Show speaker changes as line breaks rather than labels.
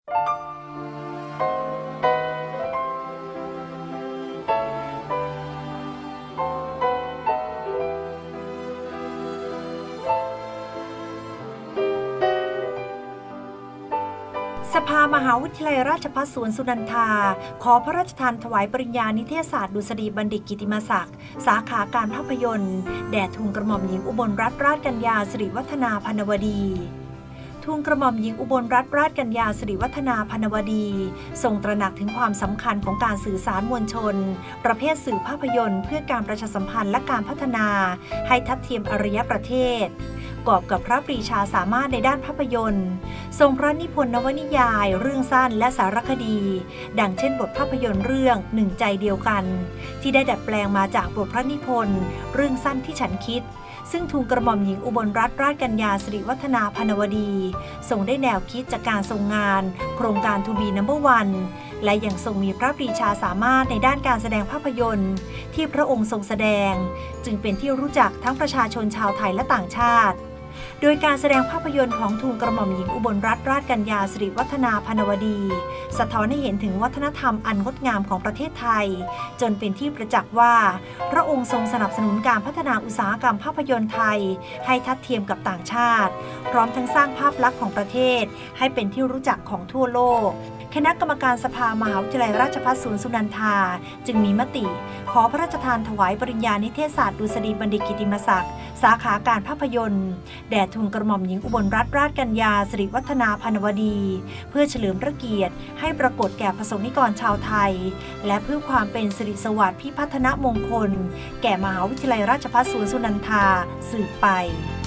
สภามหาวิทยาลัยราชภัฏสวนสุนันทาขอพระราชทานถวายปริญญานิเทศศาสตร์ดุษฎีบัณฑิตกิตติมศักดิ์สาขาการภาพยนตร์แด่ทูลกระหม่อมหญิงอุบลรัตนราชกัญญาสิริวัฒนาพรรณวดีทูลกระหม่อมหญิงอุบลรัตนราชกัญญาสิริวัฒนาพรรณวดีทรงตระหนักถึงความสำคัญของการสื่อสารมวลชนประเภทสื่อภาพยนตร์เพื่อการประชาสัมพันธ์และการพัฒนาให้ทัดเทียมอารยประเทศกอบกับพระปรีชาสามารถในด้านภาพยนตร์ทรงพระนิพนธ์นวนิยายเรื่องสั้นและสารคดีดังเช่นบทภาพยนตร์เรื่องหนึ่งใจเดียวกันที่ได้ดัดแปลงมาจากบทพระนิพนธ์เรื่องสั้นที่ฉันคิดซึ่งทูลกระหม่อมหญิงอุบลรัตนราชกัญญาสิริวัฒนาพรรณวดีทรงได้แนวคิดจากการทรงงานโครงการ To Be Number One และยังทรงมีพระปรีชาสามารถในด้านการแสดงภาพยนตร์ที่พระองค์ทรงแสดงจึงเป็นที่รู้จักทั้งประชาชนชาวไทยและต่างชาติโดยการแสดงภาพยนตร์ของทูลกระหม่อมหญิงอุบลรัตนราชกัญญาสิริวัฒนาพรรณวดีสะท้อนให้เห็นถึงวัฒนธรรมอันงดงามของประเทศไทยจนเป็นที่ประจักษ์ว่าพระองค์ทรงสนับสนุนการพัฒนาอุตสาหกรรมภาพยนตร์ไทยให้ทัดเทียมกับต่างชาติพร้อมทั้งสร้างภาพลักษณ์ของประเทศให้เป็นที่รู้จักของทั่วโลกคณะกรรมการสภามหาวิทยาลัยราชภัฏสวนสุนันทาจึงมีมติขอพระราชทานถวายปริญญานิเทศศาสตร์ดุษฎีบัณฑิตกิตติมศักดิ์สาขาการภาพยนตร์แด่ทูลกระหม่อมหญิงอุบลรัตนราชกัญญาสิริวัฒนาพรรณวดีเพื่อเฉลิมพระเกียรติให้ปรากฏแก่ประสงค์นิกรชาวไทยและเพื่อความเป็นสิริสวัสดิ์พิพัฒนมงคลแก่มหาวิทยาลัยราชภัฏสวนสุนันทาสืบไป